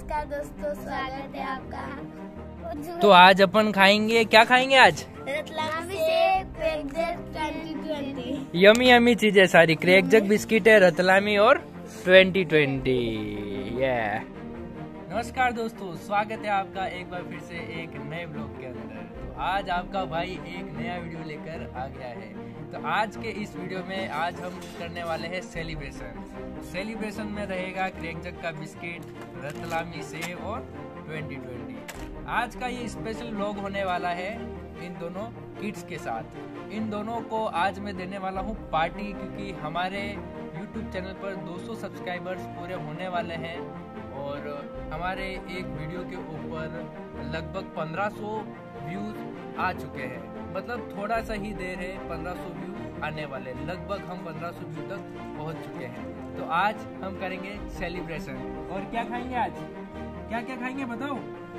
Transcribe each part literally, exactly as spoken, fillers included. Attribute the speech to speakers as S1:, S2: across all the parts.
S1: नमस्कार दोस्तों, स्वागत है आपका।
S2: तो आज अपन खाएंगे, क्या खाएंगे आज?
S1: रतलामी से crack jack twenty twenty.
S2: Yummy yummy चीजें सारी, क्रैक जैक बिस्किट है, रतलामी और ट्वेंटी ट्वेंटी। ये नमस्कार दोस्तों, स्वागत है आपका एक बार फिर से एक नए ब्लॉग के अंदर। तो आज आपका भाई एक नया वीडियो लेकर आ गया है। तो आज के इस वीडियो में आज हम करने वाले हैं सेलिब्रेशन। सेलिब्रेशन में रहेगा क्रैक जैक का बिस्किट, रतलामी सेव और ट्वेंटी ट्वेंटी। आज का ये स्पेशल व्लॉग होने वाला है इन दोनों किड्स के साथ। इन दोनों को आज मैं देने वाला हूँ पार्टी, क्योंकि हमारे यूट्यूब चैनल पर दो सौ सब्सक्राइबर्स पूरे होने वाले हैं और हमारे एक वीडियो के ऊपर लगभग पंद्रह सौ व्यूज आ चुके हैं। मतलब थोड़ा सा ही देर है, पंद्रह सौ व्यू आने वाले, लगभग हम पंद्रह सौ व्यू तक पहुंच चुके हैं। तो आज हम करेंगे सेलिब्रेशन। और क्या खाएंगे आज? क्या क्या खाएंगे बताओ?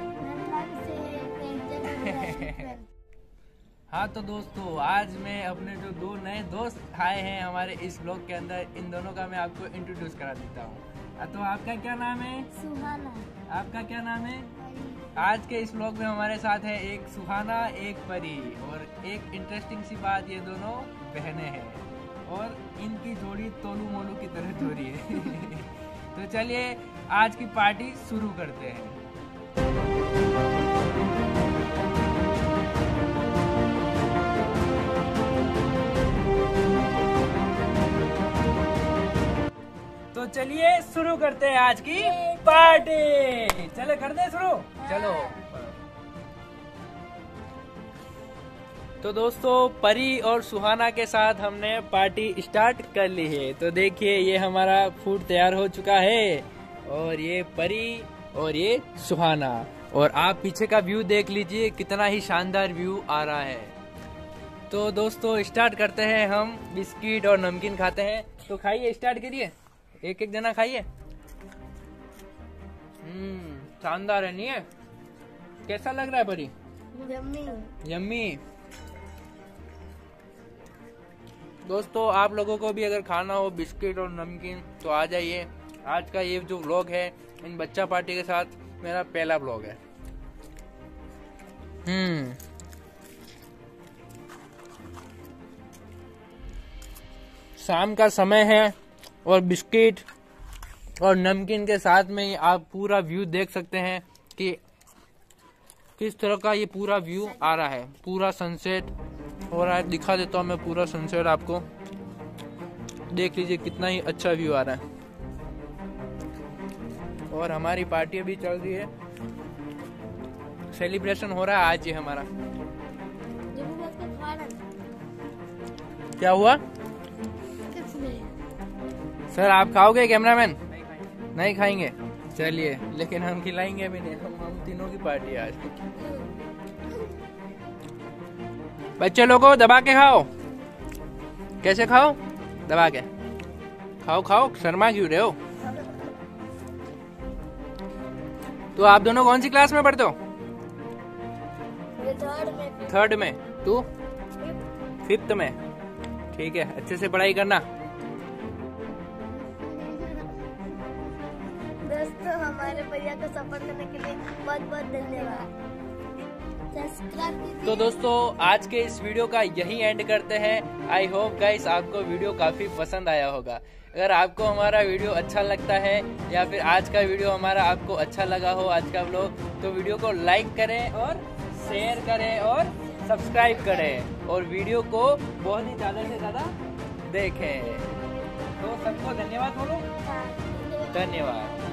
S2: हाँ तो दोस्तों, आज मैं अपने जो दो नए दोस्त आए हैं हमारे इस ब्लॉग के अंदर, इन दोनों का मैं आपको इंट्रोड्यूस करा देता हूँ। तो आपका क्या नाम है?
S1: सुहाना।
S2: आपका क्या नाम है? आज के इस ब्लॉग में हमारे साथ है एक सुहाना, एक परी। और एक इंटरेस्टिंग सी बात, ये दोनों बहनें हैं और इनकी जोड़ी तोलू मोलू की तरह जोड़ी है। तो चलिए आज की पार्टी शुरू करते हैं। तो चलिए शुरू करते हैं आज की पार्टी। चले कर दे शुरू, चलो। तो दोस्तों, परी और सुहाना के साथ हमने पार्टी स्टार्ट कर ली है। तो देखिए ये हमारा फूड तैयार हो चुका है और ये परी और ये सुहाना। और आप पीछे का व्यू देख लीजिए, कितना ही शानदार व्यू आ रहा है। तो दोस्तों स्टार्ट करते हैं, हम बिस्किट और नमकीन खाते हैं। तो खाइए, स्टार्ट करिए, एक एक जना खाइए। हम्म शानदार है, नहीं है? कैसा लग रहा है परी?
S1: यम्मी।
S2: यम्मी। दोस्तों आप लोगों को भी अगर खाना हो बिस्किट और नमकीन तो आ जाइए। आज का ये जो व्लॉग है इन बच्चा पार्टी के साथ मेरा पहला व्लॉग है। हम्म शाम का समय है और बिस्किट और नमकीन के साथ में आप पूरा व्यू देख सकते हैं कि किस तरह का ये पूरा व्यू आ रहा है। पूरा सनसेट हो रहा है, दिखा देता हूँ मैं पूरा सनसेट आपको। देख लीजिए कितना ही अच्छा व्यू आ रहा है। और हमारी पार्टी अभी चल रही है, सेलिब्रेशन हो रहा है आज ही हमारा। क्या हुआ सर? आप खाओगे कैमरामैन? नहीं खाएंगे, चलिए, लेकिन हम खिलाएंगे भी नहीं। हम हम तीनों की पार्टी आज। बच्चे लोगों दबा के खाओ। कैसे खाओ? दबा के खाओ। खाओ, शर्मा क्यों रहे हो? तो आप दोनों कौन सी क्लास में पढ़ते हो?
S1: थर्ड में।
S2: थर्ड में। तू? फिफ्थ में। ठीक है, अच्छे से पढ़ाई करना।
S1: दोस्तों हमारे भैया को सपोर्ट करने के लिए बहुत बहुत धन्यवाद। सब्सक्राइब कीजिए।
S2: तो दोस्तों आज के इस वीडियो का यही एंड करते हैं। आई होप गाइस आपको वीडियो काफी पसंद आया होगा। अगर आपको हमारा वीडियो अच्छा लगता है या फिर आज का वीडियो हमारा आपको अच्छा लगा हो, आज का व्लॉग, तो वीडियो को लाइक करें और शेयर करें और सब्सक्राइब करें और वीडियो को बहुत ही ज्यादा से ज्यादा देखें। तो सबको धन्यवाद बोलो। धन्यवाद।